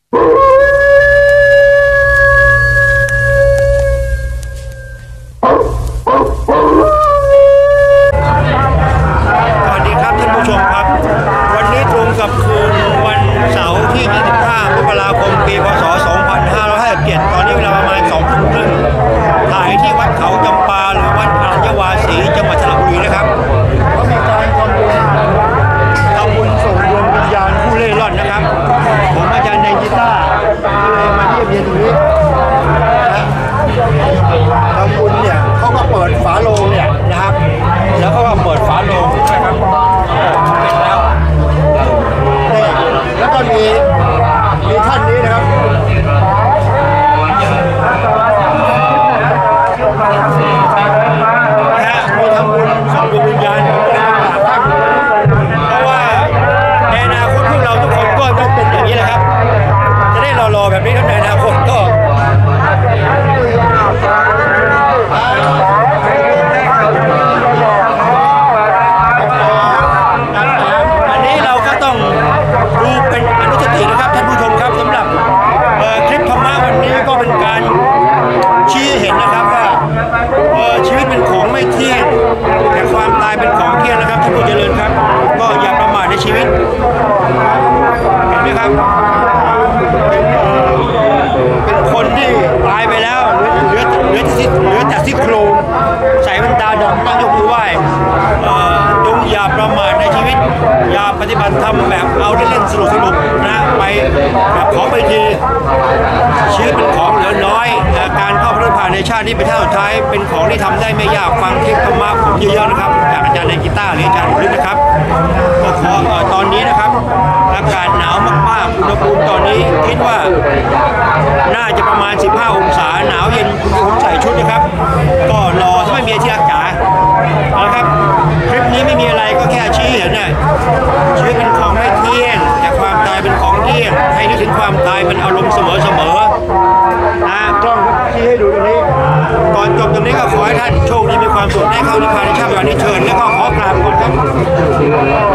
ดีครับท่านผู้ชมครับวันนี้ตรงกับคืนวันเสาร์ที่ 25 มกราคม ปี พ.ศ. 2557 ตอนนี้เวลาประมาณ 2 ทุ่มครึ่งถ่ายที่วัดเขาจำปาหรือวัดอรัญญวาสีจังหวัดสระบุรีนะครับเขามีการทำบุญส่งดวงวิญญาณผู้เล่ร่อนนะครับผมอาจารย์ในกีตาร์เลยมาเยี่ยมเยียนตรงนี้ทำบุญเนี่ยเขาก็เปิดฝาโลงเนี่ยนะครับแล้วก็เปิดฝาโลงนะครับเป็นแล้วนี่แล้วก็มีท่านนี้นะครับมีทำบุญส่งดวงวิญญาณท่านเพราะว่าในอนาคตพวกเราทุกคนก็ต้องเป็นอย่างนี้แหละครับจะได้รอๆแบบนี้ครับในอนาคตก็อันนี้เราก็ต้องดูเป็นอนุสตินะครับท่านผู้ชมครับสำหรับคลิปธรรมะวันนี้ก็เป็นการชี้เห็นนะครับว่าชีวิตเป็นของไม่เที่ยงแต่ความตายเป็นของเที่ยงนะครับท่านผู้เจริญครับก็อย่าประมาทในชีวิตเห็นไหมครับเป็นคนที่ตายไปแล้วเหลือแต่ซี่โครงใส่แว่นตาดำตั้งยกมือไหว้จงอย่าประมาทในชีวิตอย่าปฏิบัติธรรมแบบเอาเล่นๆสนุกนะไปแบบของไปทีชีวิตเป็นของเหลือน้อยการเข้าพระนิพพานในชาตินี้เป็นเท่าสุดท้ายเป็นของที่ทำได้ไม่ยากฟังคลิปธรรมะผมเยอะๆนะครับจากอาจารย์ในกีตาร์หรืออาจารย์ลึกนะครับก็ขอตอนนี้นะครับอากาศหนาวมากๆอุณหภูมิตอนนี้คิดว่าน่าจะประมาณ15 องศาหนาวเย็นคุณใส่ชุดนะครับก็รอถ้าไม่มีที่รักษานะครับคลิปนี้ไม่มีอะไรก็แค่ชี้เห็นนะชีวิตเป็นของไม่เที่ยงแต่ความตายเป็นของเที่ยงให้นึกถึงความตายเป็นอารมณ์เสมอนะกล้องชี้ให้ดูตรงนี้ก่อนจบตรงนี้ก็ขอให้ท่านโชคดีมีความสุขได้เข้านิพพานในชาตินี้เชิญแล้วก็ขอกราบก่อนครับ